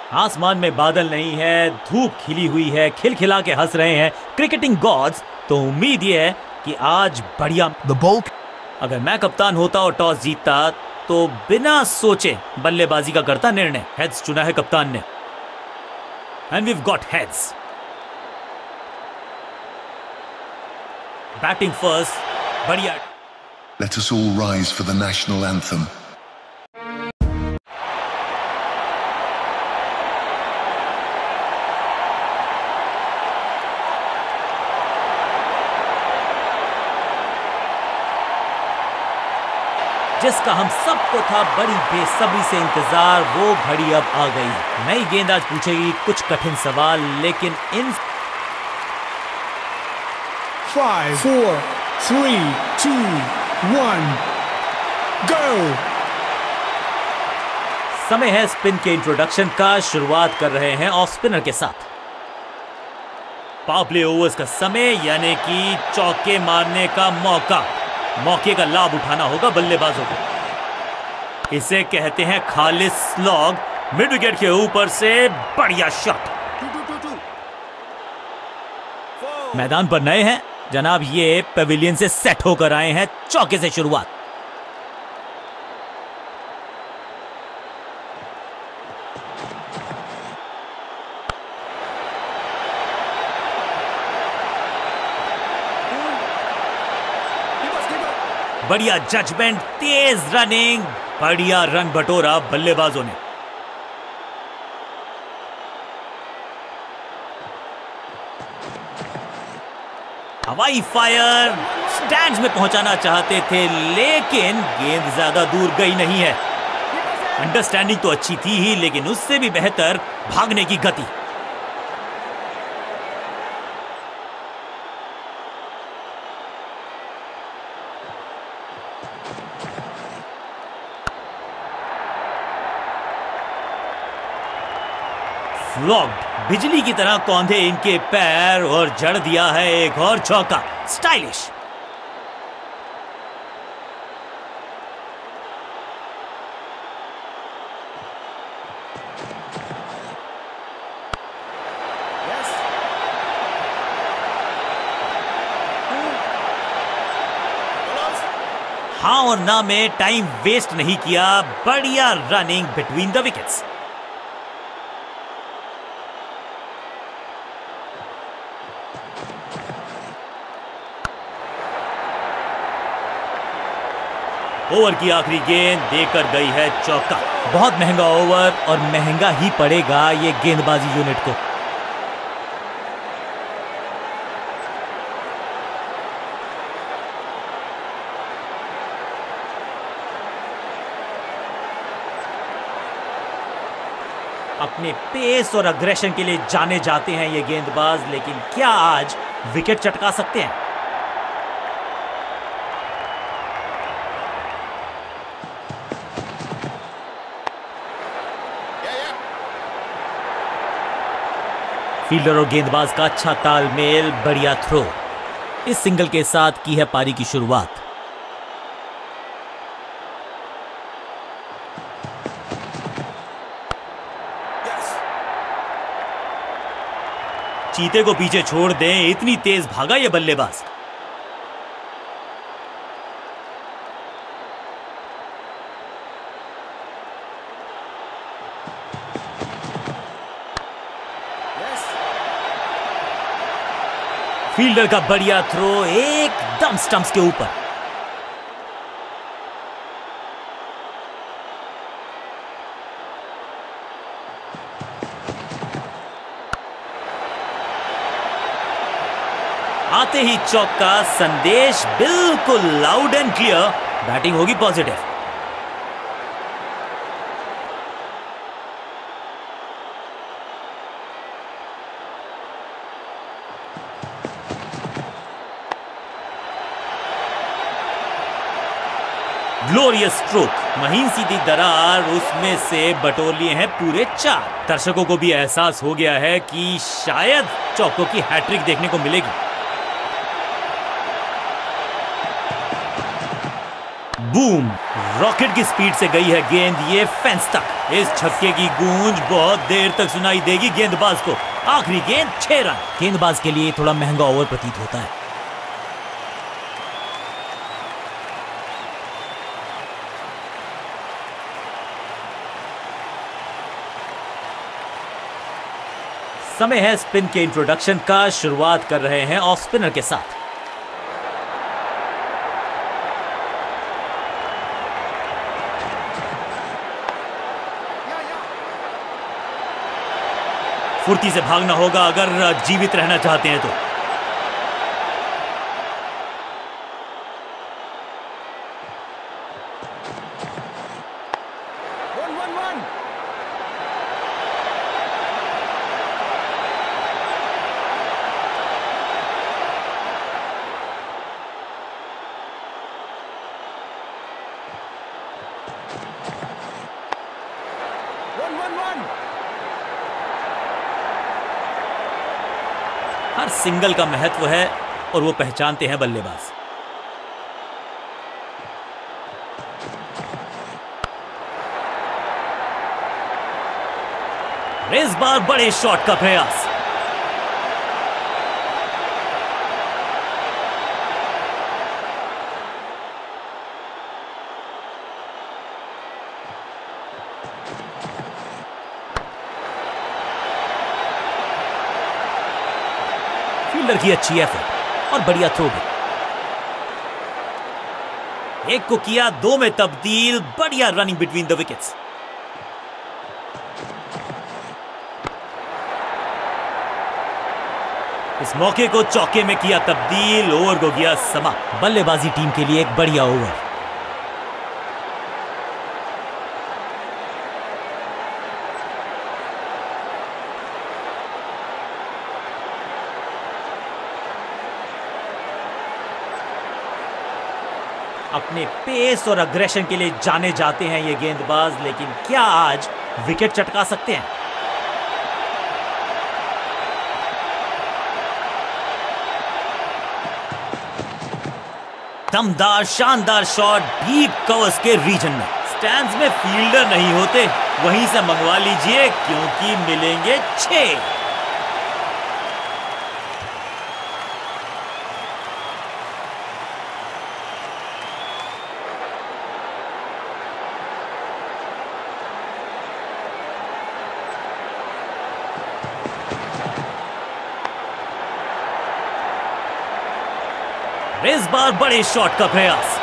आसमान में बादल नहीं है, धूप खिली हुई है, खिलखिला के हंस रहे हैं क्रिकेटिंग गॉड्स। तो उम्मीद ये है कि आज बढ़िया। अगर मैं कप्तान होता और टॉस जीतता तो बिना सोचे बल्लेबाजी का करता निर्णय। हेड्स चुना है कप्तान ने, and we've got heads. Batting first, बढ़िया। Let us all rise for the national anthem. जिसका हम सबको था बड़ी बेसब्री से इंतजार, वो घड़ी अब आ गई। नई गेंद आज पूछेगी कुछ कठिन सवाल, लेकिन इन 5 4 3 2 1 go। समय है स्पिन के इंट्रोडक्शन का। शुरुआत कर रहे हैं ऑफ स्पिनर के साथ। पावर प्ले ओवर्स का समय, यानी कि चौके मारने का मौके का लाभ उठाना होगा बल्लेबाजों को। इसे कहते हैं खालिस स्लॉग। मिड विकेट के ऊपर से बढ़िया शॉट। मैदान पर नए हैं जनाब, ये पेविलियन से सेट होकर आए हैं। चौके से शुरुआत। बढ़िया जजमेंट, तेज रनिंग, बढ़िया रन बटोरा बल्लेबाजों ने। हवाई फायर, स्टैंड्स में पहुंचाना चाहते थे, लेकिन गेंद ज्यादा दूर गई नहीं है। अंडरस्टैंडिंग तो अच्छी थी ही, लेकिन उससे भी बेहतर भागने की गति। फ्लॉग्ड, बिजली की तरह कौंधे इनके पैर और जड़ दिया है एक और चौका। स्टाइलिश। हाँ और ना में टाइम वेस्ट नहीं किया। बढ़िया running between the wickets. Over की आखिरी गेंद देकर गई है चौका। बहुत महंगा ओवर और महंगा ही पड़ेगा ये गेंदबाजी यूनिट को। अपने पेस और अग्रेशन के लिए जाने जाते हैं ये गेंदबाज, लेकिन क्या आज विकेट चटका सकते हैं? फील्डर और गेंदबाज का अच्छा तालमेल, बढ़िया थ्रो। इस सिंगल के साथ की है पारी की शुरुआत। चीते को पीछे छोड़ दें, इतनी तेज भागा ये बल्लेबाज। फील्डर का बढ़िया थ्रो एकदम स्टंप्स के ऊपर। आते ही चौका। संदेश बिल्कुल लाउड एंड क्लियर। बैटिंग होगी पॉजिटिव। ग्लोरियस स्ट्रोक, महीन सीधी दरार, उसमें से बटोर लिए हैं पूरे 4। दर्शकों को भी एहसास हो गया है कि शायद चौकों की हैट्रिक देखने को मिलेगी। बूम, रॉकेट की स्पीड से गई है गेंद ये फेंस तक। इस छक्के की गूंज बहुत देर तक सुनाई देगी गेंदबाज को। आखिरी गेंद 6 रन। गेंदबाज के लिए थोड़ा महंगा ओवर प्रतीत होता है। समय है स्पिन के इंट्रोडक्शन का। शुरुआत कर रहे हैं ऑफ स्पिनर के साथ। फुर्ती से भागना होगा अगर जीवित रहना चाहते हैं तो। हर सिंगल का महत्व है और वो पहचानते हैं बल्लेबाज। इस बार बड़े शॉट का प्रयास। फील्डर की अच्छी एफर्ट और बढ़िया थ्रो भी। एक को किया 2 में तब्दील। बढ़िया रनिंग बिटवीन द विकेट्स। इस मौके को चौके में किया तब्दील। ओवर को किया समाप्त। बल्लेबाजी टीम के लिए एक बढ़िया ओवर। अपने पेस और अग्रेशन के लिए जाने जाते हैं ये गेंदबाज, लेकिन क्या आज विकेट चटका सकते हैं? दमदार शानदार शॉट डीप कवर्स के रीजन में। स्टैंड्स में फील्डर नहीं होते, वहीं से मंगवा लीजिए क्योंकि मिलेंगे 6। इस बार बड़े शॉट का प्रयास।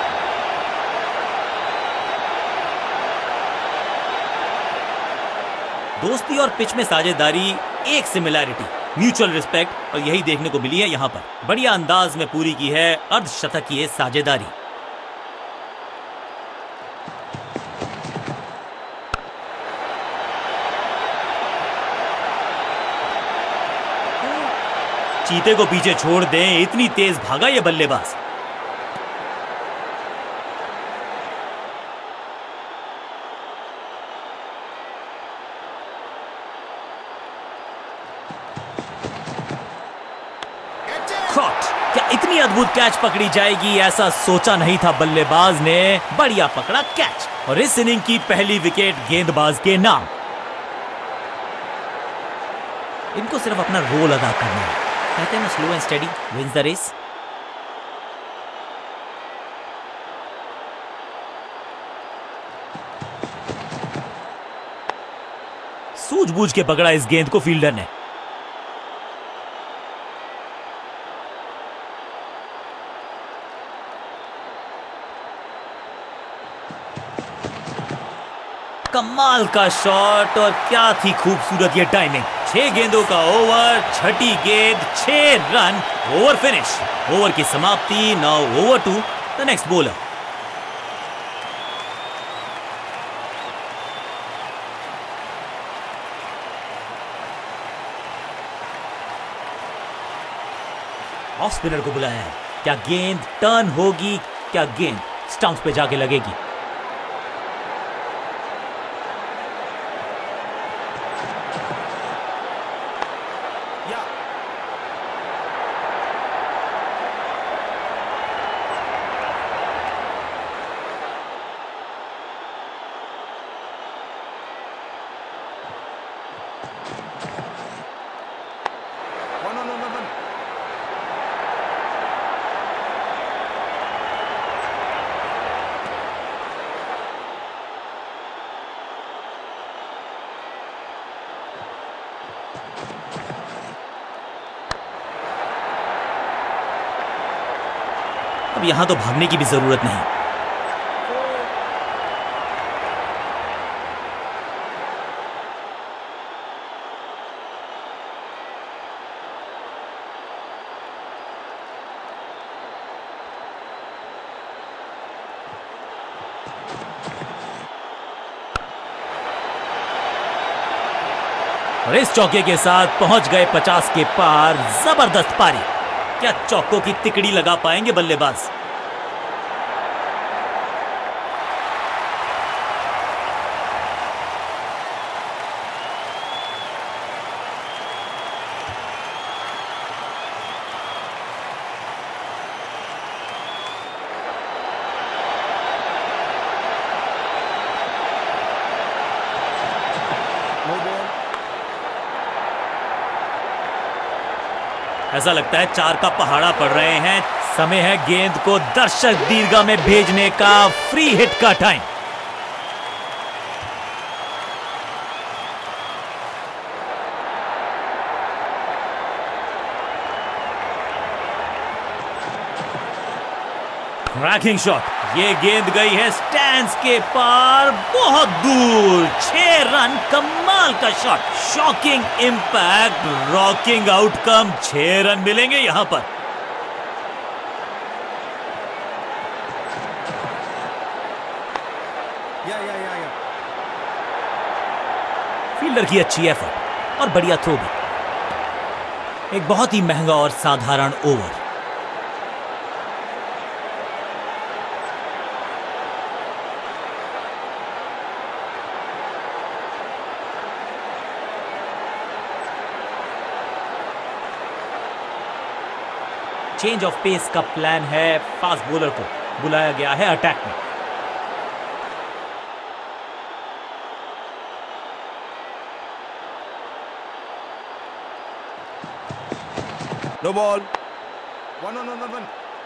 दोस्ती और पिच में साझेदारी, एक सिमिलैरिटी, म्यूचुअल रिस्पेक्ट, और यही देखने को मिली है यहां पर। बढ़िया अंदाज में पूरी की है अर्धशतक की साझेदारी। चीते को पीछे छोड़ दें, इतनी तेज भागा ये बल्लेबाज। कॉट। क्या इतनी अद्भुत कैच पकड़ी जाएगी ऐसा सोचा नहीं था बल्लेबाज ने। बढ़िया पकड़ा कैच और इस इनिंग की पहली विकेट गेंदबाज के नाम। इनको सिर्फ अपना रोल अदा करना है। कहते हैं ना, slow and steady wins the race. सूझबूझ के पकड़ा इस गेंद को फील्डर ने। कमाल का शॉट और क्या थी खूबसूरत ये टाइमिंग। 6 गेंदों का ओवर, छठी गेंद 6 रन। Over finish. ओवर की समाप्ति। Now over to the next bowler. Off spinner को बुलाया है। क्या गेंद टर्न होगी? क्या गेंद स्टंप्स पे जाके लगेगी? अब यहां तो भागने की भी जरूरत नहीं। और इस चौके के साथ पहुंच गए 50 के पार। जबरदस्त पारी। क्या चौकों की तिकड़ी लगा पाएंगे बल्लेबाज? ऐसा लगता है 4 का पहाड़ा पड़ रहे हैं। समय है गेंद को दर्शक दीर्घा में भेजने का। फ्री हिट का टाइम। Cracking shot. ये गेंद गई है स्टैंड्स के पार, बहुत दूर। 6 रन। कमाल का shot. Shocking impact, rocking outcome. 6 run मिलेंगे यहां पर। फील्डर की अच्छी एफर्ट और बढ़िया थ्रो भी। एक बहुत ही महंगा और साधारण ओवर। चेंज ऑफ पेस का प्लान है। फास्ट बॉलर को बुलाया गया है अटैक में। No ball. 1-1-1-1-1।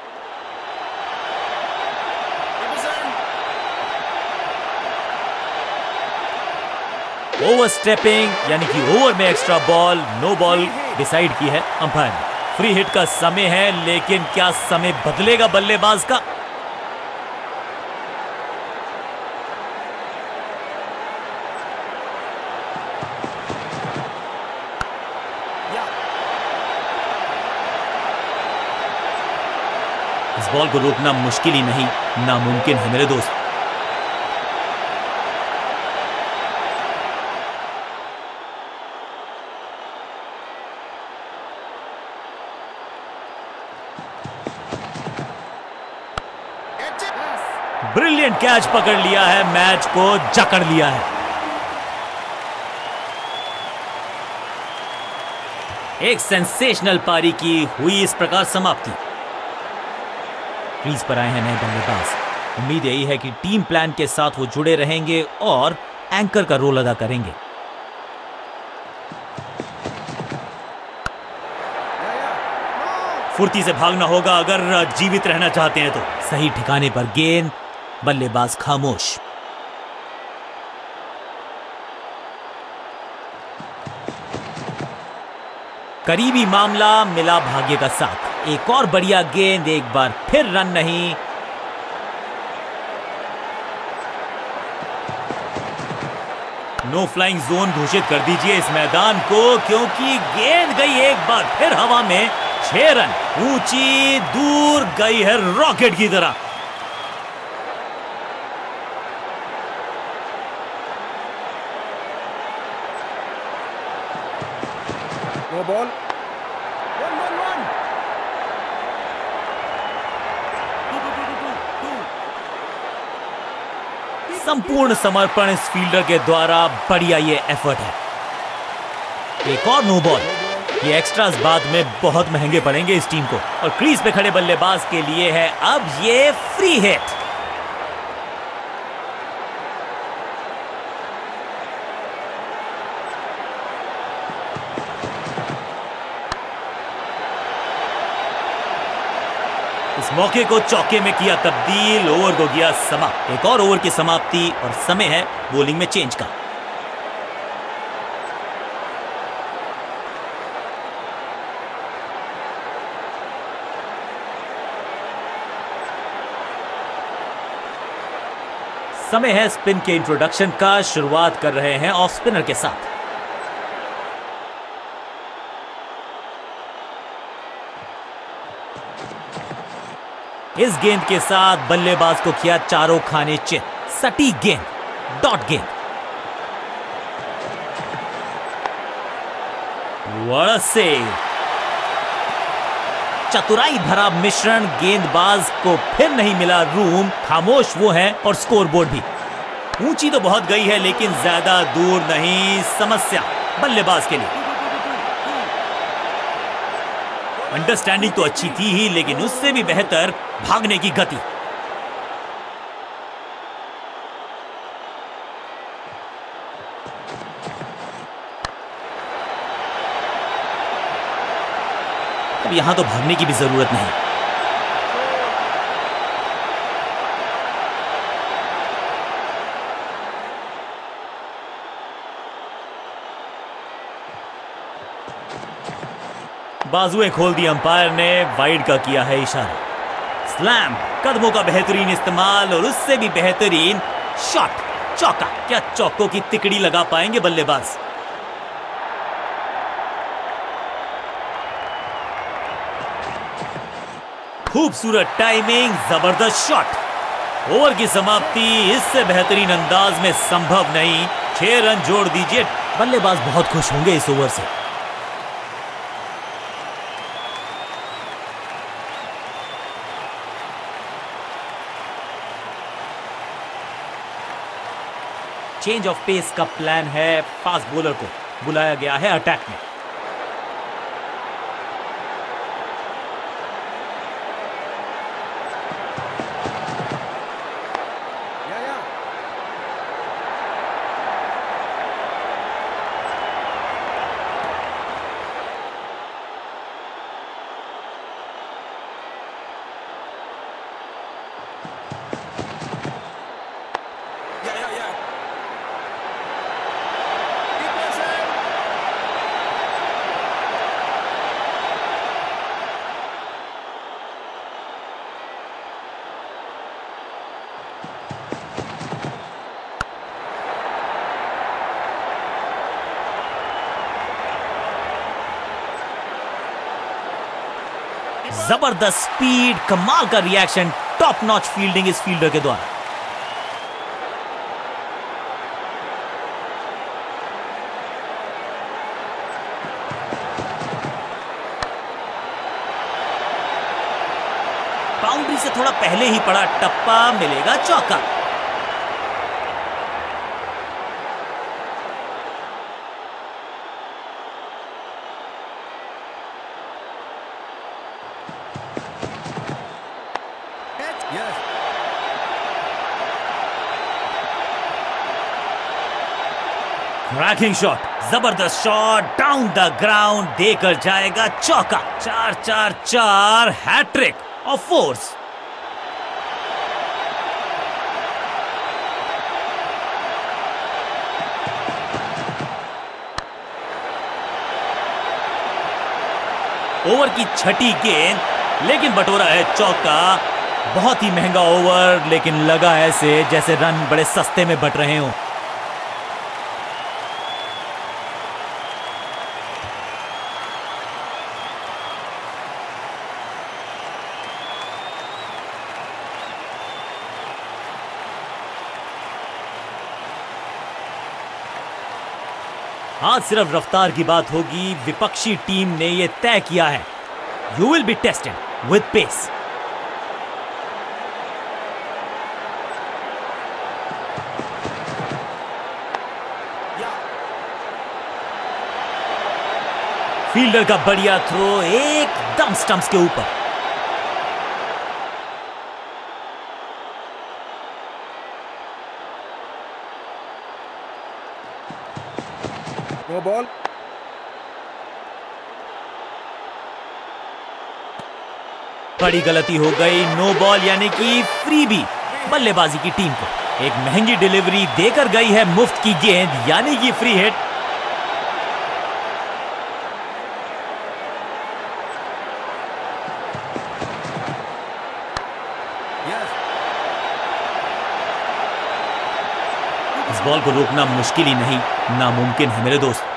ओवर स्टेपिंग यानी कि ओवर में extra ball. No ball decide की है अंपायर ने। फ्री हिट का समय है, लेकिन क्या समय बदलेगा बल्लेबाज का? इस बॉल को रोकना मुश्किल ही नहीं, नामुमकिन है मेरे दोस्त। ब्रिलियंट कैच पकड़ लिया है, मैच को जकड़ लिया है। एक सेंसेशनल पारी की हुई इस प्रकार समाप्ति। क्रीज पर आए हैं नए बल्लेबाज। उम्मीद यही है कि टीम प्लान के साथ वो जुड़े रहेंगे और एंकर का रोल अदा करेंगे। फुर्ती से भागना होगा अगर जीवित रहना चाहते हैं तो। सही ठिकाने पर गेंद, बल्लेबाज खामोश। करीबी मामला, मिला भाग्य का साथ। एक और बढ़िया गेंद, एक बार फिर रन नहीं। नो फ्लाइंग जोन घोषित कर दीजिए इस मैदान को, क्योंकि गेंद गई एक बार फिर हवा में। 6 रन। ऊंची दूर गई है रॉकेट की तरह। No ball. 1-1-1। संपूर्ण समर्पण इस फील्डर के द्वारा। बढ़िया ये एफर्ट है। एक और नो बॉल। ये एक्स्ट्रास बाद में बहुत महंगे पड़ेंगे इस टीम को। और क्रीज पे खड़े बल्लेबाज के लिए है अब ये फ्री हिट। इस मौके को चौके में किया तब्दील। ओवर को किया समाप्त। एक और ओवर की समाप्ति और समय है बॉलिंग में चेंज का। समय है स्पिन के इंट्रोडक्शन का। शुरुआत कर रहे हैं ऑफ स्पिनर के साथ। इस गेंद के साथ बल्लेबाज को किया चारों खाने चित। सटीक गेंद, डॉट गेंद। What a save. चतुराई भरा मिश्रण। गेंदबाज को फिर नहीं मिला रूम। खामोश वो है और स्कोरबोर्ड भी। ऊंची तो बहुत गई है लेकिन ज्यादा दूर नहीं। समस्या बल्लेबाज के लिए। अंडरस्टैंडिंग तो अच्छी थी ही लेकिन उससे भी बेहतर भागने की गति। अब यहां तो भागने की भी जरूरत नहीं। बाजुएं खोल दी अंपायर ने। वाइड का किया है इशारा। स्लैम, कदमों का बेहतरीन इस्तेमाल और उससे भी बेहतरीन शॉट। चौका। क्या चौकों की तिकड़ी लगा पाएंगे बल्लेबाज? खूबसूरत टाइमिंग, जबरदस्त शॉट। ओवर की समाप्ति इससे बेहतरीन अंदाज में संभव नहीं। 6 रन जोड़ दीजिए। बल्लेबाज बहुत खुश होंगे इस ओवर से। चेंज ऑफ पेस का प्लान है। फास्ट बॉलर को बुलाया गया है अटैक में। जबरदस्त स्पीड, कमाल का रिएक्शन, टॉप नॉच फील्डिंग इस फील्डर के द्वारा। बाउंड्री से थोड़ा पहले ही पड़ा टप्पा, मिलेगा चौका। क्रैकिंग शॉट, जबरदस्त शॉट, डाउन द ग्राउंड, देकर जाएगा चौका। 4-4-4 हैट्रिक ऑफ फोर्स। ओवर की छठी गेंद, लेकिन बटोरा है चौका। बहुत ही महंगा ओवर, लेकिन लगा ऐसे जैसे रन बड़े सस्ते में बट रहे हों। आज सिर्फ रफ्तार की बात होगी। विपक्षी टीम ने यह तय किया है, you will be tested with pace. Fielder का बढ़िया थ्रो, एकदम स्टंप्स के ऊपर। No ball. बड़ी गलती हो गई। नो बॉल यानी कि फ्री भी बल्लेबाजी की टीम को। एक महंगी डिलीवरी देकर गई है मुफ्त की गेंद, यानी कि फ्री हिट। बॉल को रोकना मुश्किल ही नहीं, नामुमकिन है मेरे दोस्त।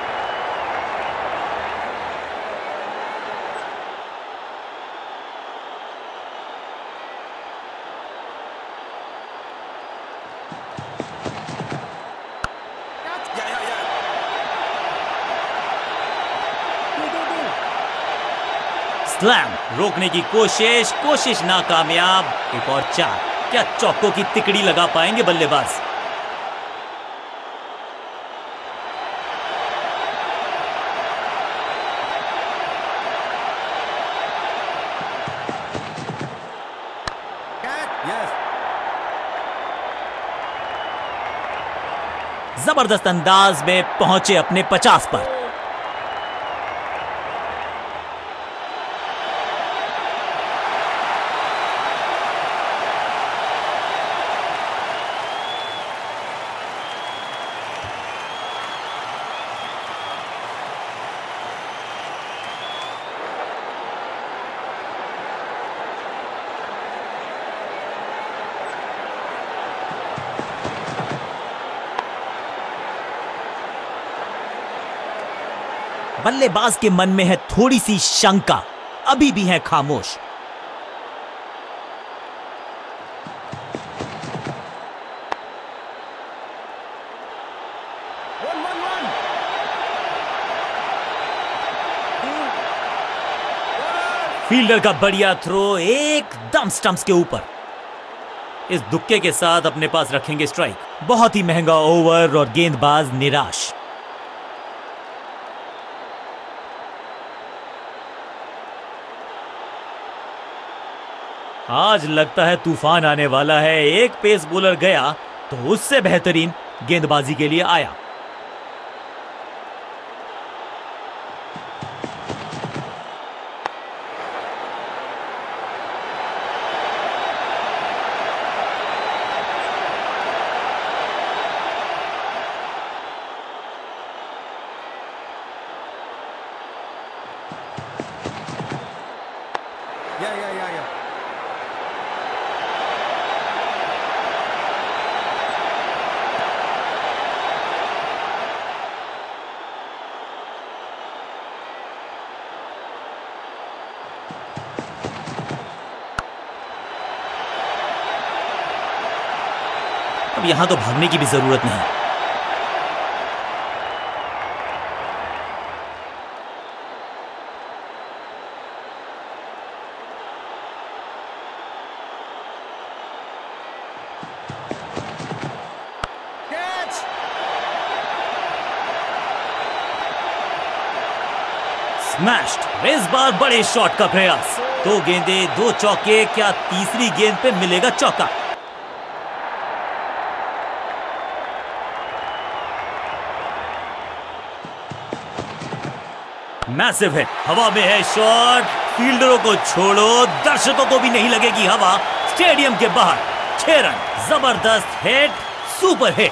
स्लैम, रोकने की कोशिश नाकामयाब। एक और 4। क्या चौकों की तिकड़ी लगा पाएंगे बल्लेबाज? जबरदस्त अंदाज में पहुंचे अपने 50 पर। बल्लेबाज के मन में है थोड़ी सी शंका, अभी भी है खामोश। फील्डर का बढ़िया थ्रो एकदम स्टंप्स के ऊपर। इस दुक्के के साथ अपने पास रखेंगे स्ट्राइक। बहुत ही महंगा ओवर और गेंदबाज निराश। आज लगता है तूफान आने वाला है। एक पेस बॉलर गया तो उससे बेहतरीन गेंदबाजी के लिए आया। Yeah. अब यहां तो भागने की भी जरूरत नहीं। स्मैश्ड। इस बार बड़े शॉट का प्रयास। 2 गेंदें 2 चौके। क्या तीसरी गेंद पे मिलेगा चौका? Massive hit. हवा में है शॉट। फील्डरों को छोड़ो, दर्शकों को भी नहीं लगेगी हवा। स्टेडियम के बाहर 6 रन। जबरदस्त हिट, सुपर हिट।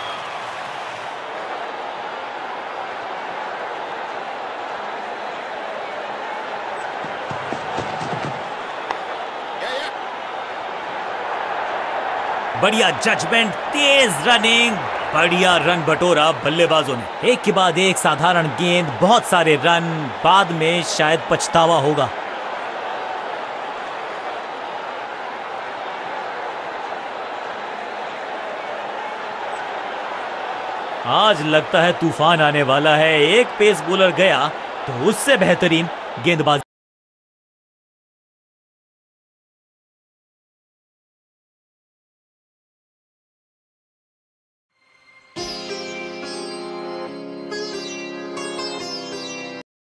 बढ़िया जजमेंट, तेज रनिंग, बढ़िया रन बटोरा बल्लेबाजों ने। एक के बाद एक साधारण गेंद, बहुत सारे रन, बाद में शायद पछतावा होगा। आज लगता है तूफान आने वाला है। एक पेस बॉलर गया तो उससे बेहतरीन गेंदबाजी।